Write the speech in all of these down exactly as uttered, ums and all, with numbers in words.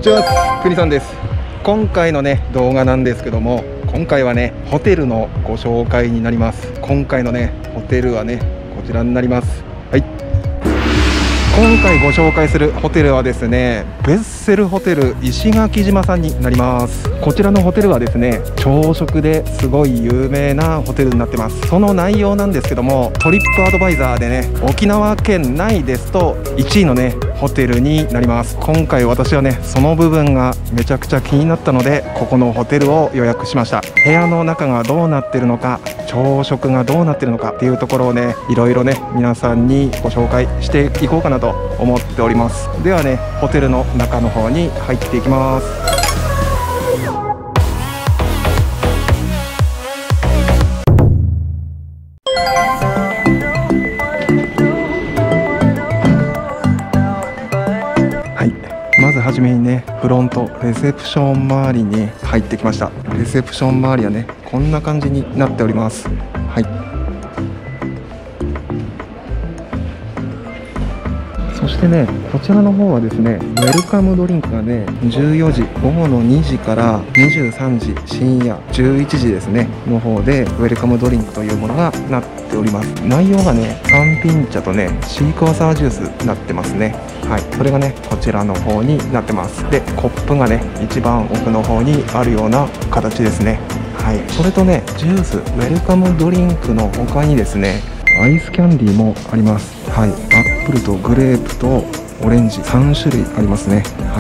ちは、くにさんです。今回のね動画なんですけども、今回はねホテルのご紹介になります。今回のねホテルはねこちらになります。はい、今回ご紹介するホテルはですね、ベッセルホテル石垣島さんになります。こちらのホテルはですね、朝食ですごい有名なホテルになってます。その内容なんですけども、トリップアドバイザーでね、沖縄県内ですといちいのねホテルになります。今回私はねその部分がめちゃくちゃ気になったので、ここのホテルを予約しました。部屋の中がどうなってるのか、朝食がどうなってるのかっていうところをね、いろいろね皆さんにご紹介していこうかなと思っております。ではね、ホテルの中の方に入っていきます。はい、まずはじめにねフロントレセプション周りに入ってきました。レセプション周りはねこんな感じになっております。はい、そしてね、こちらの方はですね、ウェルカムドリンクがね、じゅうよじ、午後のにじからにじゅうさんじ、深夜じゅういちじですね、の方で、ウェルカムドリンクというものがなっております。内容がね、三品茶とね、シークワーサージュースになってますね。はい、それがね、こちらの方になってます。で、コップがね、一番奥の方にあるような形ですね。はい、それとね、ジュース、ウェルカムドリンクの他にですね、アイスキャンディーもあります。はい、アップルとグレープとオレンジさん種類ありますね。はい、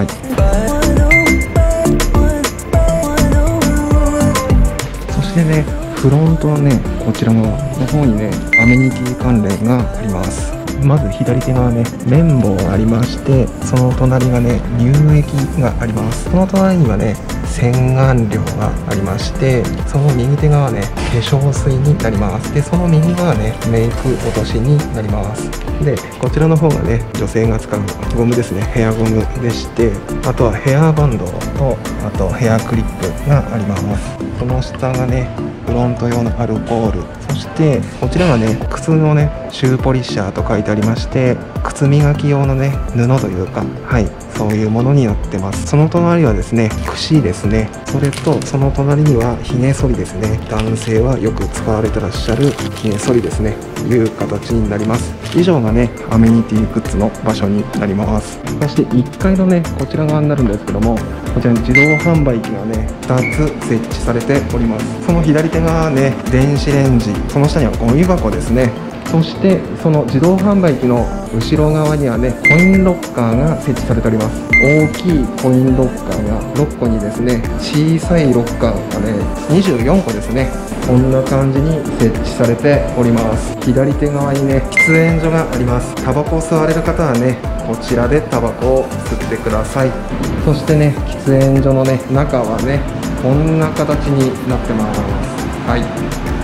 そしてね、フロントのねこちら側の方にねアメニティ関連があります。まず左手側ね、綿棒がありまして、その隣がね乳液があります。その隣にはね洗顔料がありまして、その右手側ね化粧水になります。でその右側ねメイク落としになります。でこちらの方がね女性が使うゴムですね、ヘアゴムでして、あとはヘアバンドとあとヘアクリップがあります。その下がねフロント用のアルコール、そしてこちらがね靴のねシューポリッシャーと書いてありまして、靴磨き用のね布というか、はいそういうものになってます。その隣はですね櫛ですね、それとその隣にはひげ剃りですね。男性はよく使われてらっしゃるひげ剃りですね、いう形になります。以上がねアメニティグッズの場所になります。そしていっかいのねこちら側になるんですけども、こちらに自動販売機がねふたつ設置されております。その左手がね電子レンジ、その下にはゴミ箱ですね。そしてその自動販売機の後ろ側にはねコインロッカーが設置されております。大きいコインロッカーがろっこにですね、小さいロッカーがねにじゅうよんこですね。こんな感じに設置されております。左手側にね喫煙所があります。タバコを吸われる方はねこちらでタバコを吸ってください。そしてね喫煙所のね中はねこんな形になってます。はい、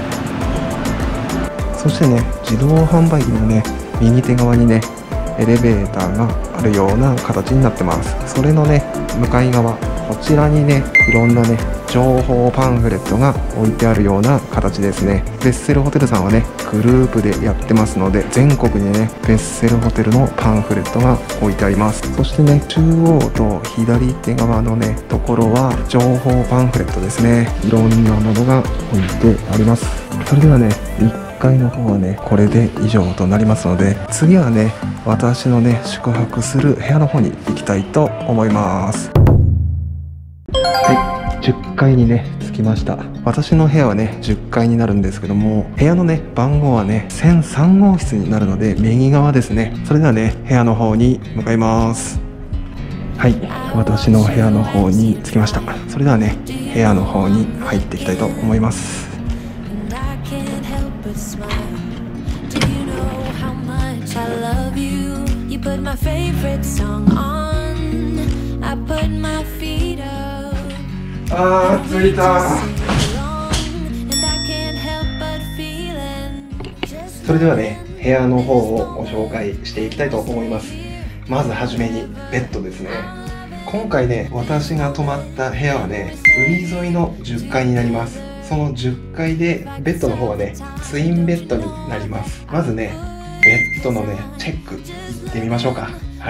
そしてね自動販売機のね右手側にねエレベーターがあるような形になってます。それのね向かい側、こちらにねいろんなね情報パンフレットが置いてあるような形ですね。ベッセルホテルさんはねグループでやってますので、全国にねベッセルホテルのパンフレットが置いてあります。そしてね中央と左手側のねところは情報パンフレットですね。いろんなものが置いてあります。それではねいっかいの方はねこれで以上となりますので、次はね私のね宿泊する部屋の方に行きたいと思います。はい、じゅっかいにね着きました。私の部屋はねじゅっかいになるんですけども、部屋のね番号はねせんさんごう室になるので右側ですね。それではね部屋の方に向かいます。はい、私の部屋の方に着きました。それではね部屋の方に入っていきたいと思います。あー着いた。それではね部屋の方をご紹介していきたいと思います。まずはじめにベッドですね。今回ね私が泊まった部屋はね海沿いのじゅっかいになります。そのじゅっかいでベッドの方はねツインベッドになります。まずねベッドのねチェック行ってみましょうか。はい、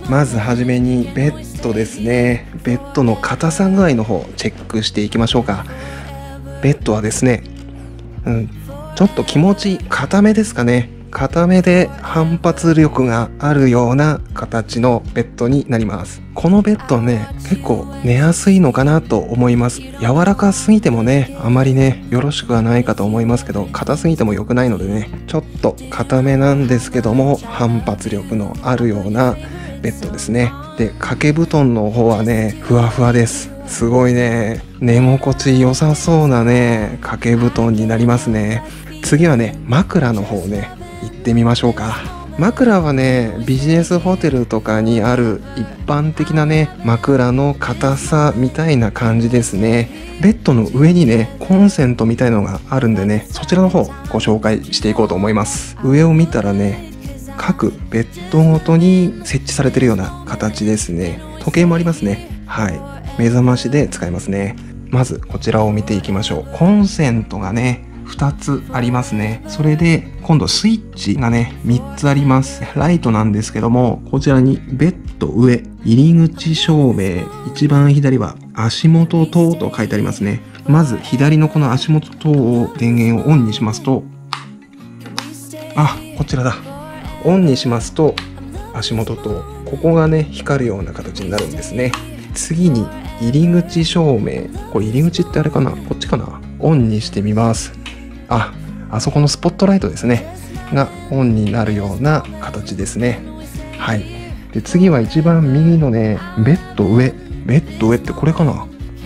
まずはじめにベッドですね。ベッドの硬さ具合の方チェックしていきましょうか。ベッドはですね、うん、ちょっと気持ち硬めですかね。硬めで反発力があるような形のベッドになります。このベッドはね、結構寝やすいのかなと思います。柔らかすぎてもね、あまりね、よろしくはないかと思いますけど、硬すぎても良くないのでね、ちょっと硬めなんですけども、反発力のあるようなベッドですね。で、掛け布団の方はね、ふわふわです。すごいね、寝心地良さそうなね、掛け布団になりますね。次はね、枕の方ね、行ってみましょうか。枕はね、ビジネスホテルとかにある一般的なね、枕の硬さみたいな感じですね。ベッドの上にね、コンセントみたいのがあるんでね、そちらの方ご紹介していこうと思います。上を見たらね、各ベッドごとに設置されているような形ですね。時計もありますね。はい。目覚ましで使えますね。まずこちらを見ていきましょう。コンセントがね、ふたつありますね。それで今度スイッチがねみっつあります。ライトなんですけども、こちらにベッド上入り口照明、一番左は足元灯と書いてありますね。まず左のこの足元灯を電源をオンにしますと、あ、こちらだ。オンにしますと足元灯、ここがね光るような形になるんですね。次に入り口照明、これ入り口ってあれかな、こっちかな。オンにしてみます。あ、あそこのスポットライトですねがオンになるような形ですね。はい。で、次は一番右のね、ベッド上。ベッド上ってこれかな。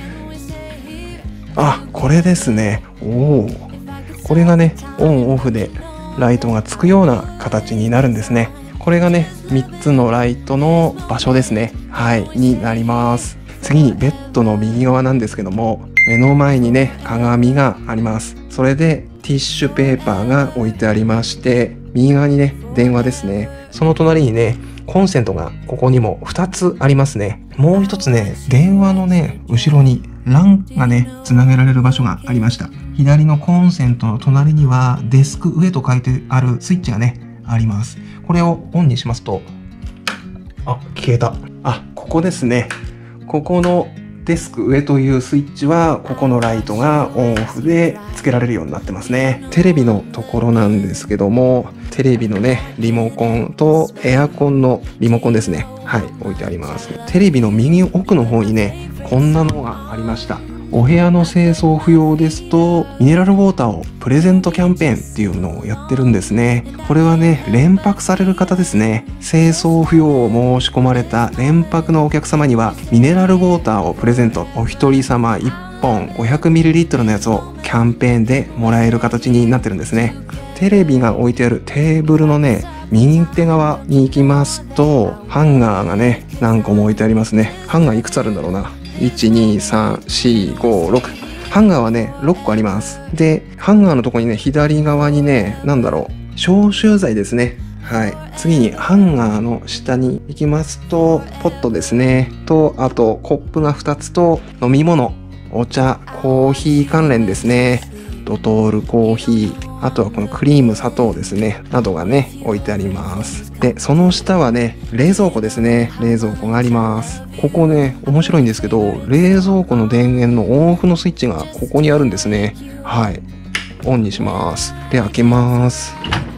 あ、これですね。おお。これがね、オンオフでライトがつくような形になるんですね。これがね、みっつのライトの場所ですね。はい、になります。次にベッドの右側なんですけども、目の前にね、鏡があります。それでティッシュペーパーが置いてありまして、右側にね、電話ですね。その隣にね、コンセントがここにもふたつありますね。もう一つね、電話のね、後ろにランがね、つなげられる場所がありました。左のコンセントの隣にはデスク上と書いてあるスイッチがね、あります。これをオンにしますと、あ、消えた。あ、ここですね。ここのデスク上というスイッチは、ここのライトがオンオフでつけられるようになってますね。テレビのところなんですけども、テレビのね、リモコンとエアコンのリモコンですね。はい、置いてあります。テレビの右奥の方にね、こんなのがありました。お部屋の清掃不要ですと、ミネラルウォーターをプレゼントキャンペーンっていうのをやってるんですね。これはね、連泊される方ですね。清掃不要を申し込まれた連泊のお客様には、ミネラルウォーターをプレゼント。お一人様いっぽん ごひゃくミリリットル のやつをキャンペーンでもらえる形になってるんですね。テレビが置いてあるテーブルのね、右手側に行きますと、ハンガーがね、何個も置いてありますね。ハンガーいくつあるんだろうな。いち、に、さん、よん、ご、ろく。ハンガーはね、ろっこあります。で、ハンガーのとこにね、左側にね、なんだろう、消臭剤ですね。はい。次に、ハンガーの下に行きますと、ポットですね。と、あと、コップがふたつと、飲み物、お茶、コーヒー関連ですね。ドトールコーヒー、あとはこのクリーム、砂糖ですね、などがね、置いてあります。で、その下はね、冷蔵庫ですね。冷蔵庫があります。ここね、面白いんですけど、冷蔵庫の電源のオンオフのスイッチがここにあるんですね。はい。オンにします。で、開けます。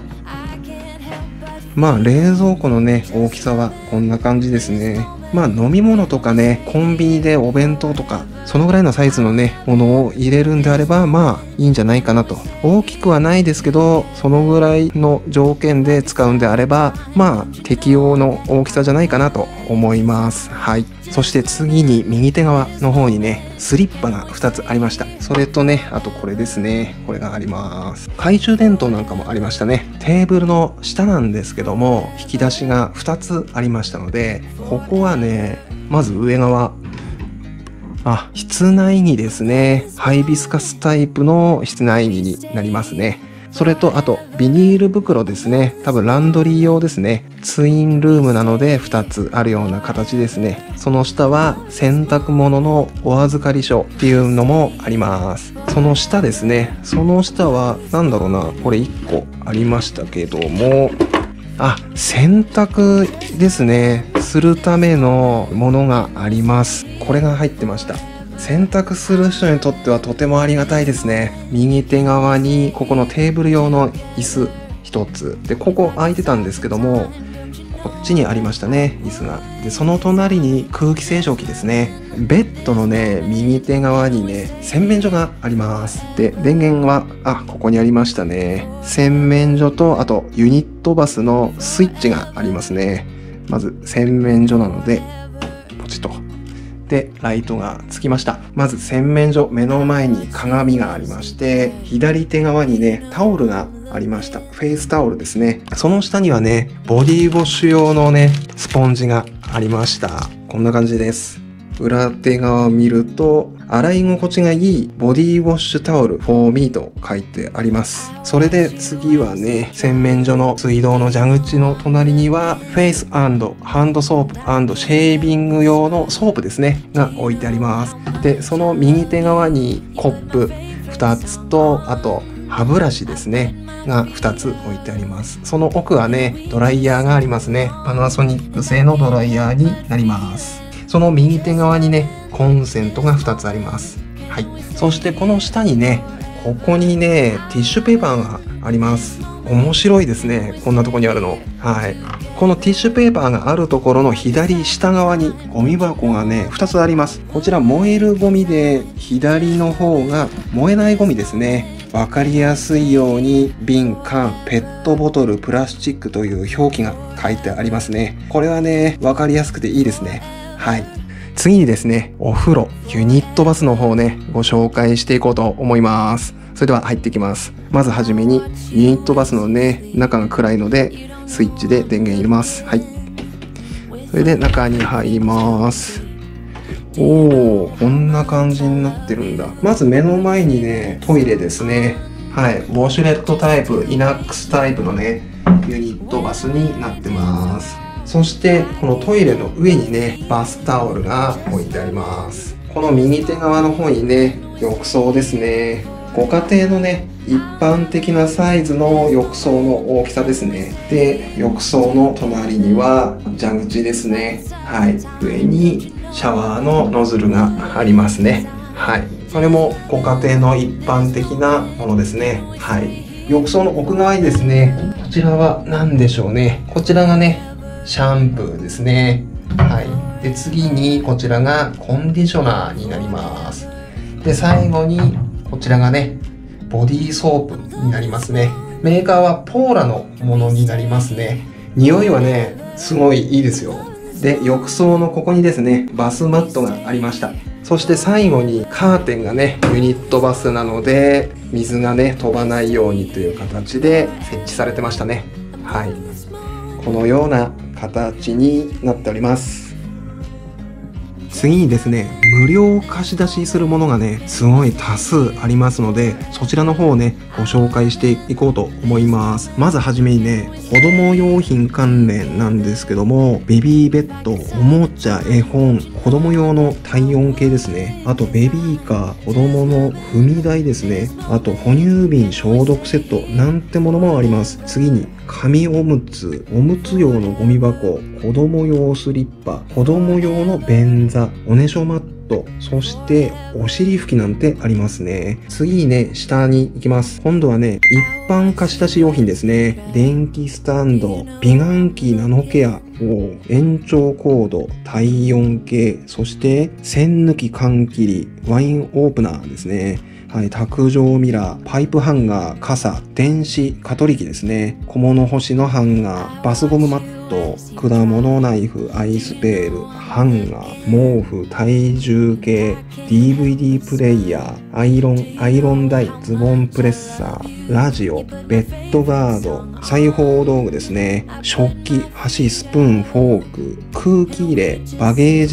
まあ、冷蔵庫のね、大きさはこんな感じですね。まあ、飲み物とかね、コンビニでお弁当とか、そのぐらいのサイズのね、ものを入れるんであれば、まあ、いいんじゃないかなと。大きくはないですけど、そのぐらいの条件で使うんであれば、まあ、適用の大きさじゃないかなと思います。はい。そして次に右手側の方にね、スリッパがふたつありました。それとね、あとこれですね。これがあります。懐中電灯なんかもありましたね。テーブルの下なんですけども、引き出しがふたつありましたので、ここはね、まず上側。あ、室内着ですね。ハイビスカスタイプの室内着になりますね。それと、あと、ビニール袋ですね。多分ランドリー用ですね。ツインルームなのでふたつあるような形ですね。その下は洗濯物のお預かり書っていうのもあります。その下ですね。その下は、なんだろうな。これいっこありましたけども、 あ、洗濯ですね。するためのものがあります。これが入ってました。洗濯する人にとってはとてもありがたいですね。右手側にここのテーブル用の椅子一つ。で、ここ空いてたんですけども、こっちにありましたね、椅子が。で、その隣に空気清浄機ですね。ベッドのね、右手側にね、洗面所があります。で、電源は、あ、ここにありましたね。洗面所と、あと、ユニットバスのスイッチがありますね。まず、洗面所なので、ポチッと。で、ライトがつきました。まず、洗面所、目の前に鏡がありまして、左手側にね、タオルがありました。フェイスタオルですね。その下にはね、ボディウォッシュ用のね、スポンジがありました。こんな感じです。裏手側を見ると、洗い心地がいいボディウォッシュタオル for me と書いてあります。それで次はね、洗面所の水道の蛇口の隣には、フェイス&ハンドソープ&シェービング用のソープですね、が置いてあります。で、その右手側にコップふたつと、あと歯ブラシですね。がふたつ置いてあります。その奥はね、ドライヤーがありますね。パナソニック製のドライヤーになります。その右手側にね、コンセントがふたつあります。はい。そしてこの下にね、ここにね、ティッシュペーパーがあります。面白いですね。こんなとこにあるの。はい。このティッシュペーパーがあるところの左下側にゴミ箱がね、ふたつあります。こちら燃えるゴミで、左の方が燃えないゴミですね。わかりやすいように瓶、缶、ペットボトル、プラスチックという表記が書いてありますね。これはね、わかりやすくていいですね。はい。次にですね、お風呂、ユニットバスの方をね、ご紹介していこうと思います。それでは入っていきます。まずはじめに、ユニットバスのね、中が暗いので、スイッチで電源入れます。はい。それで中に入ります。おー、こんな感じになってるんだ。まず目の前にね、トイレですね。はい。ウォシュレットタイプ、イナックスタイプのね、ユニットバスになってます。そして、このトイレの上にね、バスタオルが置いてあります。この右手側の方にね、浴槽ですね。ご家庭のね、一般的なサイズの浴槽の大きさですね。で、浴槽の隣には蛇口ですね。はい。上にシャワーのノズルがありますね。はい。それもご家庭の一般的なものですね。はい。浴槽の奥側にですね、こちらは何でしょうね。こちらがね、シャンプーですね。はい。で、次にこちらがコンディショナーになります。で、最後にこちらがね、ボディーソープになりますね。メーカーはポーラのものになりますね。匂いはね、すごいいいですよ。で、浴槽のここにですね、バスマットがありました。そして最後にカーテンがね、ユニットバスなので、水がね、飛ばないようにという形で設置されてましたね。はい。このような形になっております。次にですね、無料貸し出しするものがね、すごい多数ありますので、そちらの方をね、ご紹介していこうと思います。まずはじめにね、子供用品関連なんですけども、ベビーベッド、おもちゃ、絵本、子供用の体温計ですね。あとベビーカー、子供の踏み台ですね。あと哺乳瓶消毒セットなんてものもあります。次に、紙おむつ、おむつ用のゴミ箱、子供用スリッパ、子供用の便座、おねしょマット、そしてお尻拭きなんてありますね。次にね、下に行きます。今度はね、一般貸し出し用品ですね。電気スタンド、美顔器ナノケア、延長コード、体温計、そして栓抜き缶切り、ワインオープナーですね。はい、卓上ミラー、パイプハンガー、傘、電子蚊取り機ですね。小物干しのハンガー、バスゴムマット、果物ナイフ、アイスペール、ハンガー、毛布、体重計、ディーブイディー プレイヤー、アイロン、アイロン台、ズボンプレッサー、ラジオ、ベッドガード、裁縫道具ですね。食器、箸、スプーン、フォーク、空気入れ、バゲージラック、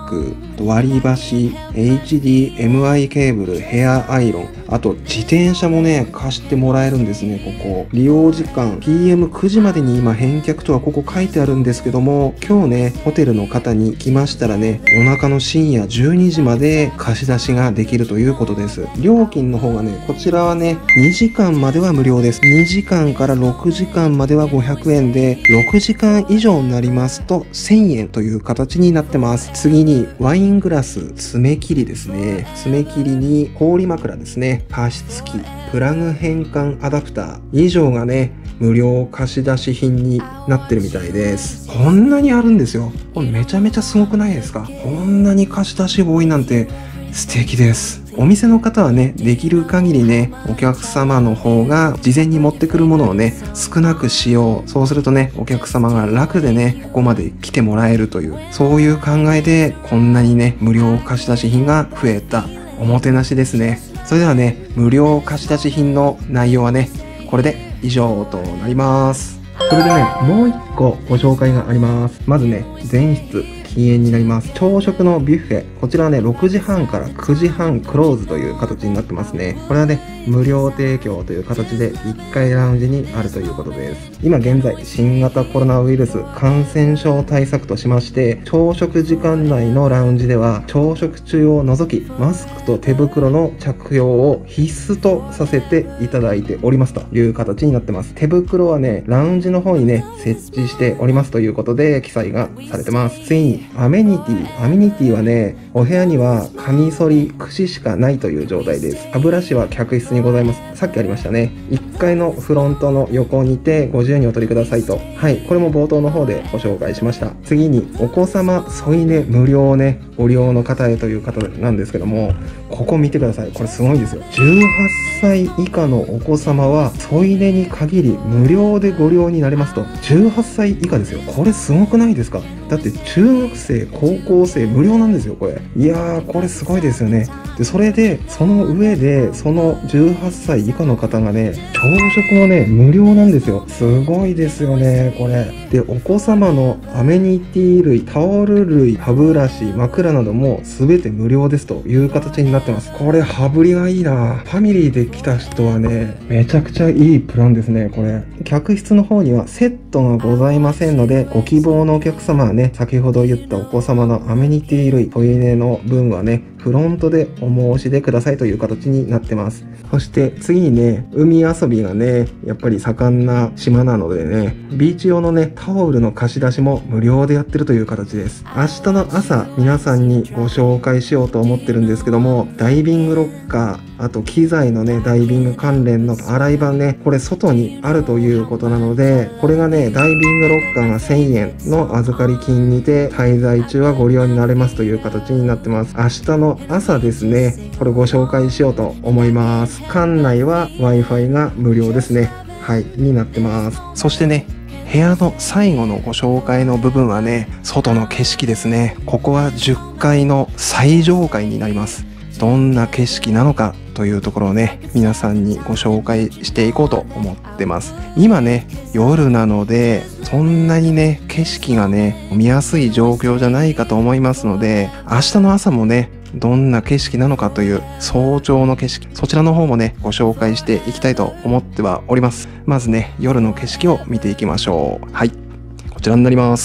ク、割り箸、エイチディーエムアイ ケーブル、ヘアアイロン、あと自転車もね、貸してもらえるんですね、ここ。利用時間、ピーエムくじ までに今返却とはここ書いてあるんですけども、今日ね、ホテルの方に来ましたらね、夜中の深夜じゅうにじまで貸し出しができるということです。料金の方がね、こちらはね、にじかんまでは無料です。にじかんからろくじかんまではごひゃくえんで、ろくじかん以上になりますとせんえんという形になってます。次に、ワイングラス、爪切りですね。爪切りに氷枕ですね。加湿器、プラグ変換アダプター以上がね、無料貸し出し品になってるみたいです。こんなにあるんですよ。これめちゃめちゃすごくないですか？こんなに貸し出し多いなんて素敵です。お店の方はね、できる限りね、お客様の方が事前に持ってくるものをね、少なくしよう。そうするとね、お客様が楽でね、ここまで来てもらえるという、そういう考えで、こんなにね、無料貸し出し品が増えたおもてなしですね。それではね、無料貸し出し品の内容はね、これで以上となります。それでね、もう一個ご紹介があります。まずね、前室。禁煙になります。朝食のビュッフェ。こちらはね、ろくじはんからくじはんクローズという形になってますね。これはね、無料提供という形でいっかいラウンジにあるということです。今現在、新型コロナウイルス感染症対策としまして、朝食時間内のラウンジでは、朝食中を除き、マスクと手袋の着用を必須とさせていただいておりますという形になってます。手袋はね、ラウンジの方にね、設置しておりますということで、記載がされてます。次に、アメニティ。アメニティはね、お部屋にはカミソリ、櫛しかないという状態です。歯ブラシは客室にございます。さっきありましたね。いっかいのフロントの横にてご自由にお取りくださいと。はい。これも冒頭の方でご紹介しました。次に、お子様添い寝無料ね、ご利用の方へという方なんですけども、ここ見てください。これすごいですよ。じゅうはっさい以下のお子様は添い寝に限り無料でご利用になれますと。じゅうはっさい以下ですよ。これすごくないですか？だって中学生、高校生無料なんですよ、これ。いやー、これすごいですよね。で、それで、その上で、そのじゅうはっさい以下の方がね、朝食もね、無料なんですよ。すごいですよね、これ。で、お子様のアメニティ類、タオル類、歯ブラシ、枕なども全て無料ですという形になってます。これ、羽振りがいいな。ファミリーで来た人はね、めちゃくちゃいいプランですね、これ。客室の方にはセットがございませんので、ご希望のお客様はね、先ほど言ったお子様のアメニティ類、添い寝の分はね、フロントでお申し出くださいという形になってます。そして次にね、海遊びがね、やっぱり盛んな島なのでね、ビーチ用のね、タオルの貸し出しも無料でやってるという形です。明日の朝、皆さんにご紹介しようと思ってるんですけども、ダイビングロッカー、あと機材のね、ダイビング関連の洗い場ね、これ外にあるということなので、これがね、ダイビングロッカーがせんえんの預かり金にて、滞在中はご利用になれますという形になってます。明日の朝ですね、これご紹介しようと思います。館内は Wi-Fi が無料ですね。はい、になってます。そしてね、部屋の最後のご紹介の部分はね、外の景色ですね。ここはじゅっかいの最上階になります。どんな景色なのかというところをね、皆さんにご紹介していこうと思ってます。今ね、夜なので、そんなにね、景色がね、見やすい状況じゃないかと思いますので、明日の朝もね、どんな景色なのかという早朝の景色、そちらの方もね、ご紹介していきたいと思ってはおります。まずね、夜の景色を見ていきましょう。はい、こちらになります。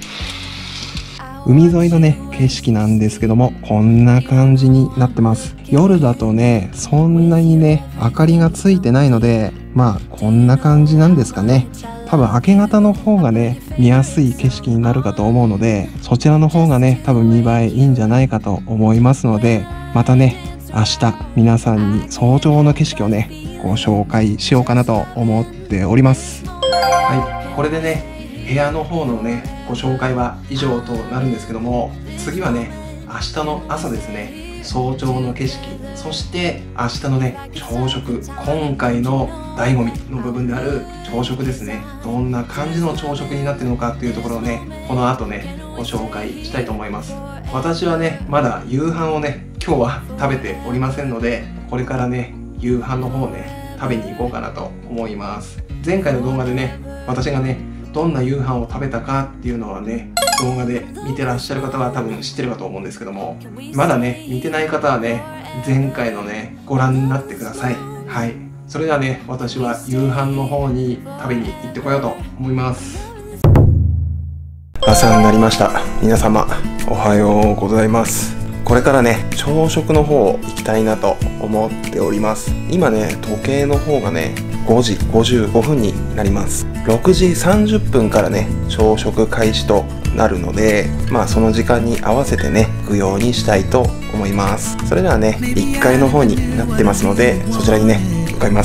海沿いのね、景色なんですけども、こんな感じになってます。夜だとね、そんなにね、明かりがついてないので、まあ、こんな感じなんですかね。多分明け方の方がね、見やすい景色になるかと思うので、そちらの方がね、多分見栄えいいんじゃないかと思いますので、またね、明日皆さんに早朝の景色をね、ご紹介しようかなと思っております。はい、これでね、部屋の方のね、ご紹介は以上となるんですけども、次はね、明日の朝ですね。早朝の景色、そして明日のね、朝食、今回の醍醐味の部分である朝食ですね。どんな感じの朝食になってるのかっていうところをね、この後ね、ご紹介したいと思います。私はね、まだ夕飯をね、今日は食べておりませんので、これからね、夕飯の方をね、食べに行こうかなと思います。前回の動画でね、私がね、どんな夕飯を食べたかっていうのはね、 動画で見てらっしゃる方は多分知ってるかと思うんですけども、まだね見てない方はね前回のねご覧になってください。はい、それではね私は夕飯の方に食べに行ってこようと思います。朝になりました。皆様おはようございます。これからね朝食の方行きたいなと思っております。今ね時計の方がねごじごじゅうごふんになります。ろくじさんじゅっぷんからね朝食開始となるので、まあその時間に合わせてね行くようにしたいと思います。それではねいっかいの方になってますので、そちらにね向かいます。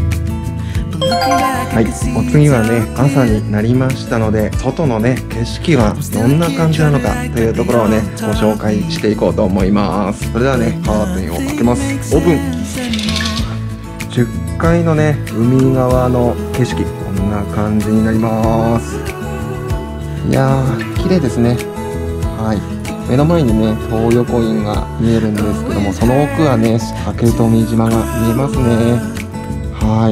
はい、お次はね朝になりましたので、外のね景色はどんな感じなのかというところをねご紹介していこうと思います。それではねカーテンを開けます。オープン。じゅっかいのね海側の景色、こんな感じになります。いやー綺麗ですね。はい、目の前にね東横インが見えるんですけども、その奥はね竹富島が見えますね。はい、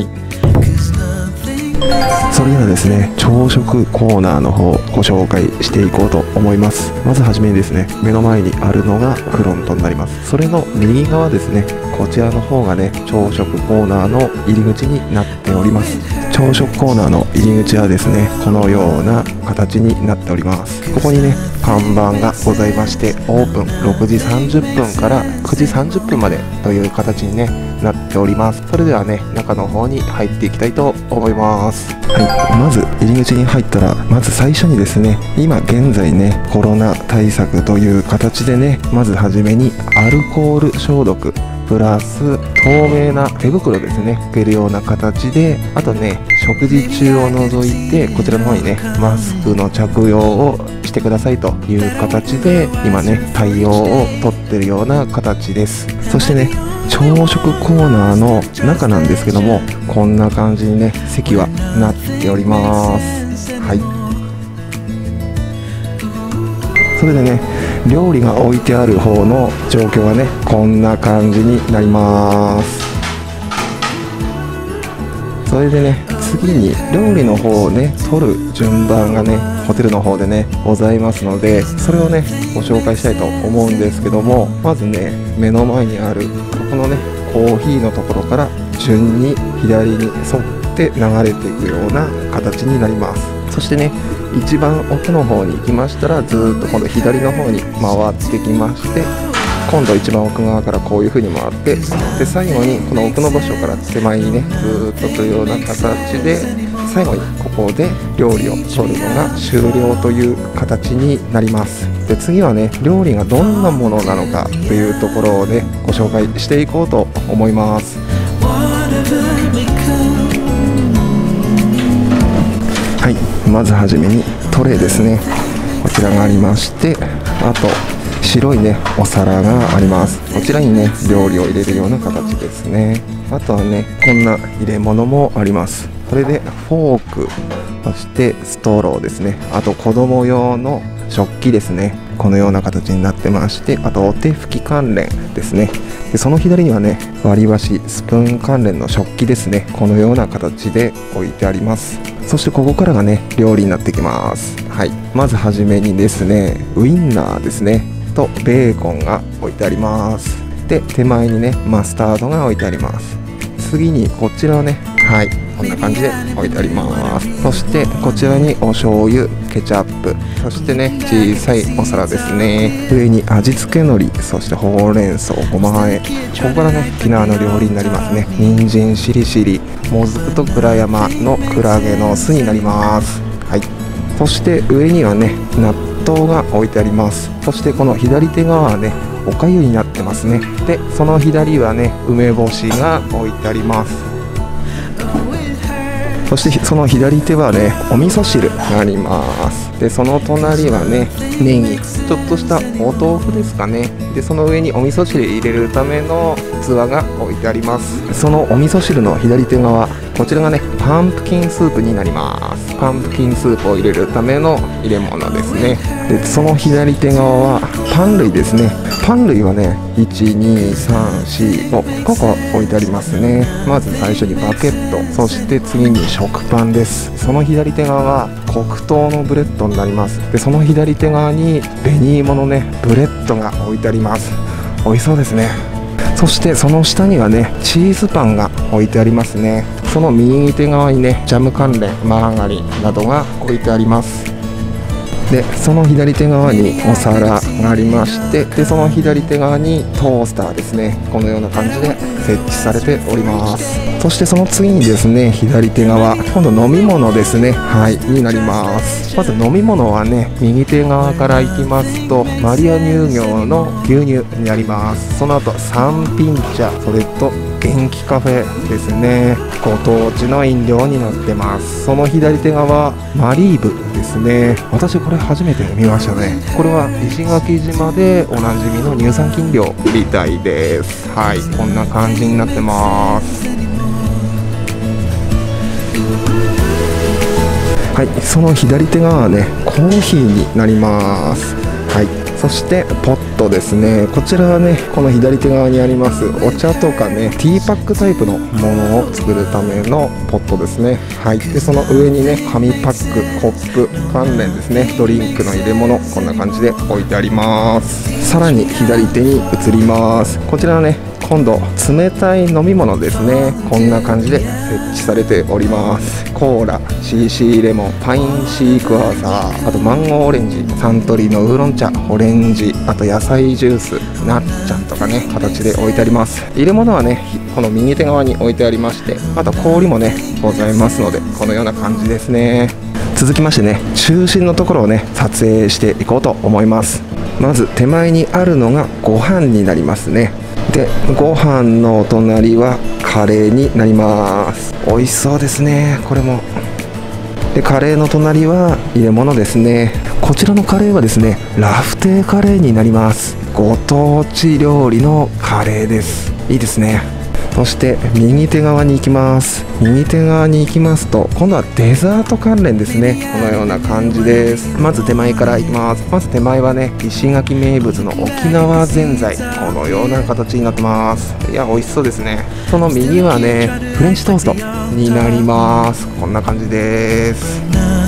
それではですね朝食コーナーの方ご紹介していこうと思います。まずはじめにですね目の前にあるのがフロントになります。それの右側ですね、こちらの方がね朝食コーナーの入り口になっております。朝食コーナーの入り口はですねこのような形になっております。ここにね看板がございまして、オープンろくじさんじゅっぷんからくじさんじゅっぷんまでという形にねなっております。それではね中の方に入っていきたいと思います。はい、まず入り口に入ったら、まず最初にですね今現在ねコロナ対策という形でね、まずはじめにアルコール消毒プラス透明な手袋ですねつけるような形で、あとね食事中を除いてこちらの方にねマスクの着用をしてくださいという形で今ね対応をとってるような形です。そしてね朝食コーナーの中なんですけども、こんな感じにね席はなっております。はい、それでね料理が置いてある方の状況はねこんな感じになります。それでね次に料理の方をね取る順番がねホテルの方でねございますので、それをねご紹介したいと思うんですけども、まずね目の前にあるこのねコーヒーのところから順に左に沿って流れていくような形になります。そしてね一番奥の方に行きましたら、ずーっと今度左の方に回ってきまして、今度一番奥側からこういう風に回って、で最後にこの奥の場所から手前にねずーっとというような形で、最後にここで料理を取るのが終了という形になります。で次はね料理がどんなものなのかというところをねご紹介していこうと思います。はい、まずはじめにトレイですね、こちらがありまして、あと白いねお皿があります。こちらにね料理を入れるような形ですね。あとはねこんな入れ物もあります。これでフォーク、そしてストローですね、あと子供用の食器ですね、このような形になってまして、あとお手拭き関連ですね。でその左にはね割り箸スプーン関連の食器ですね、このような形で置いてあります。そしてここからがね料理になってきます。はい、まずはじめにですねウインナーですねとベーコンが置いてあります。で手前にねマスタードが置いてあります。次にこちらはね、はい、こんな感じで置いてあります。そしてこちらにお醤油、ケチャップ、そしてね小さいお皿ですね。上に味付け海苔、そしてほうれん草、ごま和え、ここからね沖縄の料理になりますね。人参しりしり、もずくと鞍山のクラゲの巣になります。はい、そして上にはね納豆が置いてあります。そしてこの左手側はねおかゆになってますね。でその左はね梅干しが置いてあります。そしてその左手はねお味噌汁があります。でその隣はねネギ、ちょっとしたお豆腐ですかね。でその上にお味噌汁入れるための器が置いてあります。そのお味噌汁の左手側こちらがねパンプキンスープになります。パンプキンスープを入れるための入れ物ですね。でその左手側はパン類ですね。パン類はねいちにさんしごこ置いてありますね。まず最初にバケット、そして次に食パンです。その左手側は黒糖のブレッドになります。でその左手側に紅芋のねブレッドが置いてあります。美味しそうですね。そしてその下にはねチーズパンが置いてありますね。その右手側にねジャム関連マーガリンなどが置いてあります。でその左手側にお皿がありまして、でその左手側にトースターですね。このような感じで設置されております。そしてその次にですね左手側、今度飲み物ですね、はいになります。まず飲み物はね右手側からいきますとマリア乳業の牛乳になります。その後三品茶、それと元気カフェですね。ご当地の飲料になってます。その左手側マリーブですね。私これ初めて見ましたね。これは石垣島でおなじみの乳酸菌料みたいです。はい、こんな感じになってます。はい、その左手側はねコーヒーになります。はい、そしてポットですね。こちらはねこの左手側にありますお茶とかねティーパックタイプのものを作るためのポットですね。はい、でその上にね紙パック、コップ関連ですね、ドリンクの入れ物、こんな感じで置いてあります。さらに左手に移ります。こちらはね今度冷たい飲み物ですね。こんな感じで設置されております。コーラ、シーシー レモン、パインシークワーサー、あとマンゴーオレンジ、サントリーのウーロン茶、オレンジ、あと野菜ジュース、なっちゃんとかね形で置いてあります。入れ物はねこの右手側に置いてありまして、あと氷もねございますのでこのような感じですね。続きましてね中心のところをね撮影していこうと思います。まず手前にあるのがご飯になりますね。でご飯のお隣はカレーになります。美味しそうですねこれも。でカレーの隣は入れ物ですね。こちらのカレーはですねラフテーカレーになります。ご当地料理のカレーです。いいですね。そして右手側に行きます。右手側に行きますと今度はデザート関連ですね。このような感じです。まず手前から行きます。まず手前はね石垣名物の沖縄ぜんざい、このような形になってます。いや美味しそうですね。その右はねフレンチトーストになります。こんな感じです。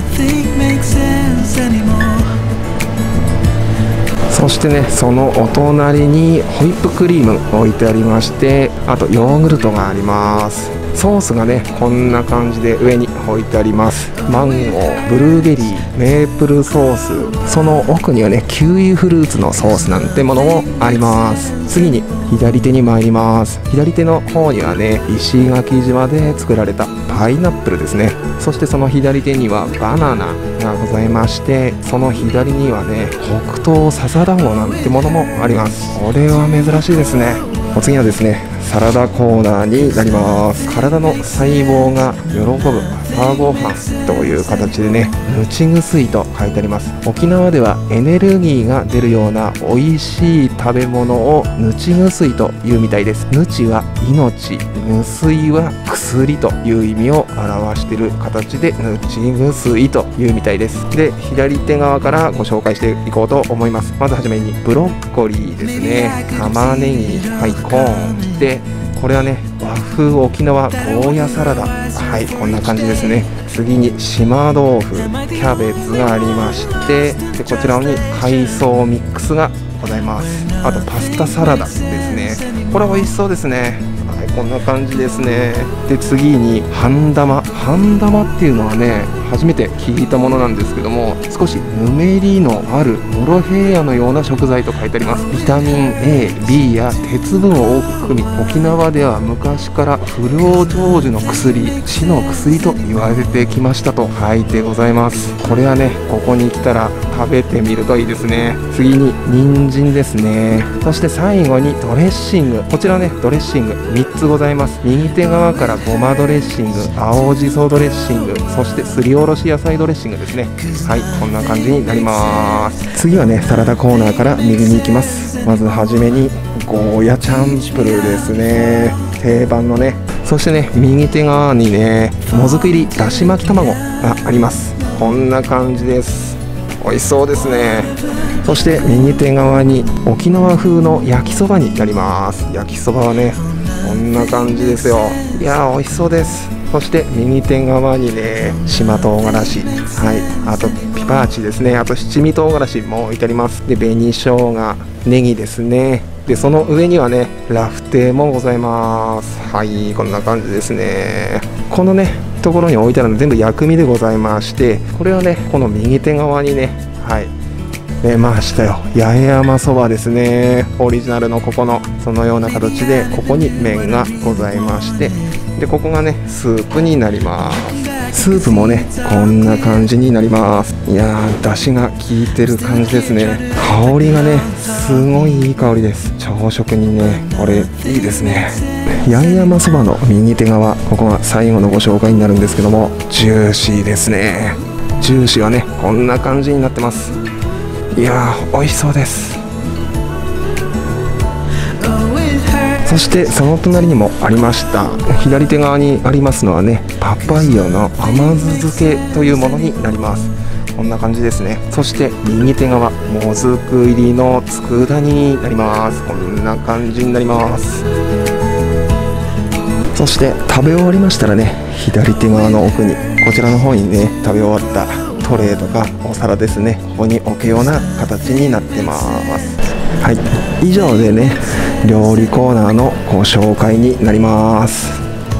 そしてねそのお隣にホイップクリーム置いてありまして、あとヨーグルトがあります。ソースがねこんな感じで上に置いてあります。マンゴー、ブルーベリー、メープルソース、その奥にはねキウイフルーツのソースなんてものもあります。次に左手に参ります。左手の方にはね石垣島で作られたパイナップルですね。そしてその左手にはバナナがございまして、その左にはね黒糖笹団子なんてものもあります。これは珍しいですね。お次はですねサラダコーナーになります。体の細胞が喜ぶ朝ごはんという形でねぬちぐすいと書いてあります。沖縄ではエネルギーが出るような美味しい食べ物をぬちぐすいというみたいです。ぬちは命、ぐすいは薬という意味を表している形でぬちぐすいというみたいです。で左手側からご紹介していこうと思います。まずはじめにブロッコリーですね、玉ねぎ、はい、コーンでこれはね和風沖縄ゴーヤサラダ、はいこんな感じですね。次に島豆腐、キャベツがありまして、でこちらに海藻ミックスがございます。あとパスタサラダですね。これ美味しそうですね。はい、こんな感じですね。で次に半玉、半玉っていうのはね初めて聞いたものなんですけども、少しぬめりのあるモロヘイヤのような食材と書いてあります。ビタミン エー、ビー や鉄分を多く含み、沖縄では昔から不老長寿の薬、死の薬と言われてきましたと書いてございます。これはねここに来たら食べてみるといいですね。次に人参ですね。そして最後にドレッシング、こちらねドレッシングみっつございます。右手側からごまドレッシング、青じそドレッシング、そしてすりおろし野菜ドレッシングですね。はい、こんな感じになります。次はねサラダコーナーから右に行きます。まずはじめにゴーヤチャンプルーですね。定番のねそしてね、右手側にね、もずく入りだし巻き卵があります。こんな感じです。美味しそうですね。そして右手側に沖縄風の焼きそばになります。焼きそばはね、こんな感じですよ。いやー、美味しそうです。そして右手側にね、島唐辛子、はい、あとピパーチですね、あと七味唐辛子も置いてあります。で、紅生姜、ネギですね。で、その上にはね、ラフテーもございます。はい、こんな感じですね。このね、ところに置いてあるの全部薬味でございまして、これはね、この右手側にね、はい、出ましたよ。八重山そばですね。オリジナルのここの、そのような形で、ここに麺がございまして、で、ここがね、スープになります。スープもね、こんな感じになります。いやー、出汁が効いてる感じですね。香りがね、すごいいい香りです。朝食にね、これいいですね。八重山そばの右手側、ここが最後のご紹介になるんですけども、ジューシーですね。ジューシーはね、こんな感じになってます。いやー、美味しそうです。そしてその隣にもありました、左手側にありますのはね、パパイヤの甘酢漬けというものになります。こんな感じですね。そして右手側、もずく入りの佃煮になります。こんな感じになります。そして食べ終わりましたらね、左手側の奥に、こちらの方にね、食べ終わったトレーとかお皿ですね、ここに置くような形になってます。はい、以上でね、料理コーナーのご紹介になります。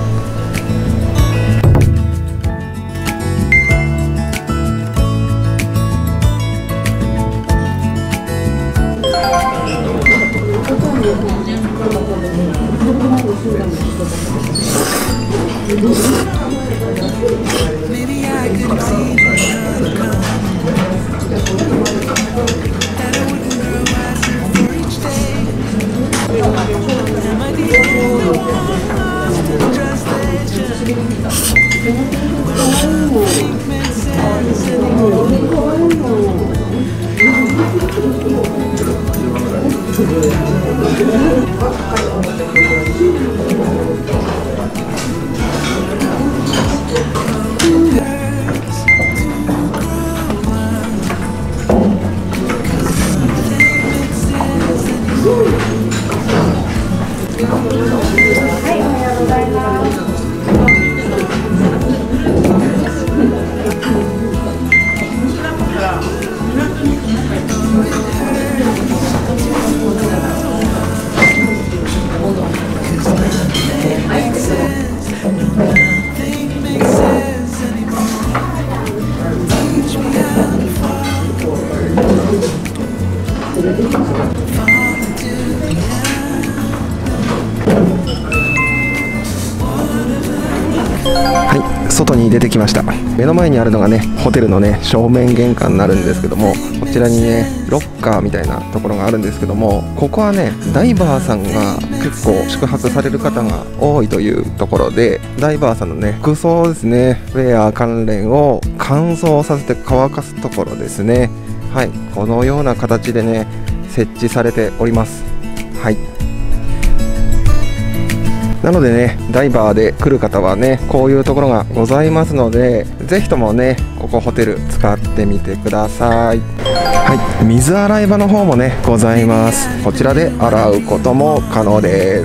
外に出てきました。目の前にあるのがね、ホテルのね、正面玄関になるんですけども、こちらにね、ロッカーみたいなところがあるんですけども、ここはね、ダイバーさんが結構宿泊される方が多いというところで、ダイバーさんのね、服装ですね、ウェア関連を乾燥させて乾かすところですね。はい、このような形でね、設置されております。はい。なのでね、ダイバーで来る方はね、こういうところがございますので、ぜひともね、ここホテル使ってみてください。はい、水洗い場の方もね、ございます。こちらで洗うことも可能です。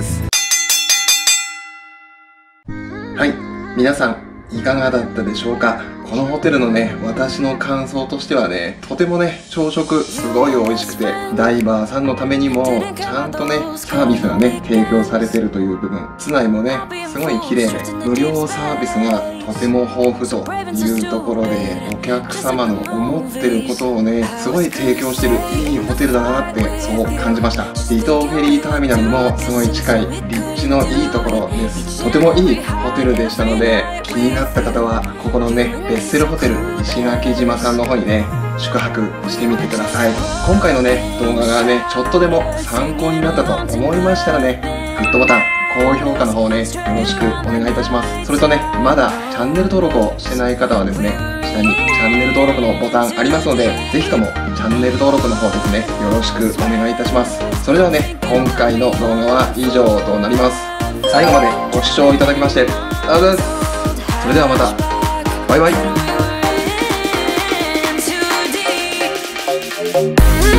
はい、皆さんいかがだったでしょうか。このホテルのね、私の感想としてはね、とてもね、朝食すごい美味しくて、ダイバーさんのためにもちゃんとね、サービスがね、提供されてるという部分、室内もね、すごい綺麗で、無料サービスがとても豊富というところで、お客様の思ってることをね、すごい提供してるいいホテルだなってそう感じました。伊東フェリーターミナルもすごい近い立地のいいところです。とてもいいホテルでしたので、気になった方はここのね、ベッセルホテル石垣島さんの方にね、宿泊してみてください。今回のね、動画がね、ちょっとでも参考になったと思いましたらね、グッドボタン、高評価の方ね、よろしくお願いいたします。それとね、まだチャンネル登録をしてない方はですね、下にチャンネル登録のボタンありますので、ぜひともチャンネル登録の方ですね、よろしくお願いいたします。それではね、今回の動画は以上となります。 最後までご視聴いただきましてありがとうございます。それではまた。バイバイ。